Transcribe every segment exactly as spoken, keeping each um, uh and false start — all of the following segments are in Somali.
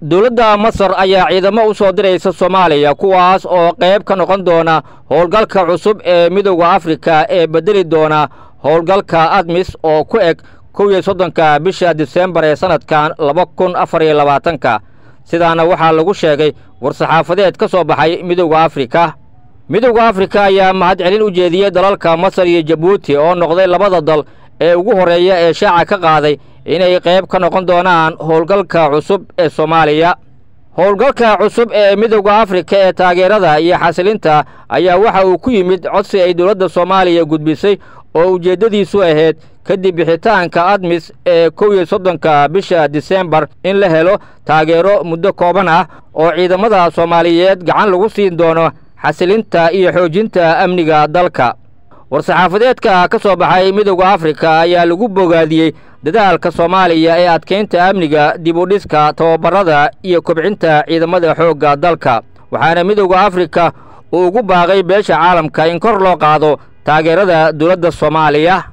dowladda Masar ayaa ciidamo u soo diraysa Soomaaliya kuwaas oo qayb ka noqon doona howlgalka cusub ee Midowga Afrika ee bedeli doona howlgalka ADMIS oo ku eg kow iyo soddonka bisha December ee sanadkan laba kun afar iyo labaatan sidaana waxaa lagu sheegay war-saxaafadeed ka soo baxay Midowga Afrika. Midowga Afrika ayaa mahadcelin u jeediyay dalalka Masar iyo Djibouti oo noqday labada dal ee ugu horeeya ee shaaca ka qaaday inay qayb ka noqon doonaan howlgalka cusub ee Soomaaliya. howlgalka cusub ee Midowga Afrika ee taageerada iyo xasilinta ayaa waxa uu ku yimid codsi ay dowladda Soomaaliya gudbisay oo ujeedadiisu ahayd kadib bixitaanka ADMIS ee kow iyo soddonka bisha December in la helo taageero muddo kooban ah oo ciidamada Soomaaliyeed gacan lagu siin doono xasilinta iyo xoojinta amniga dalka. war-saxaafadeedka ka soo baxay Midowga Afrika ayaa lagu bogaadiyey dadaalka Soomaaliya ee adkeynta amniga, dib u dhiska, tababarada iyo kobcinta ciidamada xoogga dalka. waxaana Midowga Afrika uu ugu baaqay beesha caalamka in kor loo qaado taageerada dowladda Soomaaliya.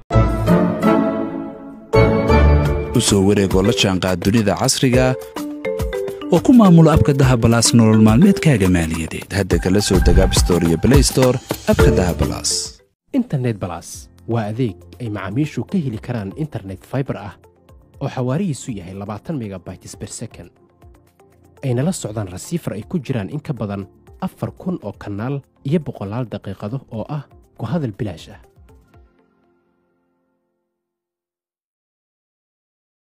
u soo wareegoo la jaanqaad dunida casriga oo ku maamula abka dahabalaas nolol maalmeedkaaga maaliyadeed. hadda kala soo deg App Store iyo Play Store abka dahabalaas. internet balas waa adeeg ay macaamiishu ka heli karaan internet fiber ah oo xawaarihiisu yahay labaatan megabytes per second ayna la socdaan rasiifar ay ku jiraan in ka badan afar kun oo kanaal iyo boqolaal daqiiqado oo ah ku hadal bilaash ah.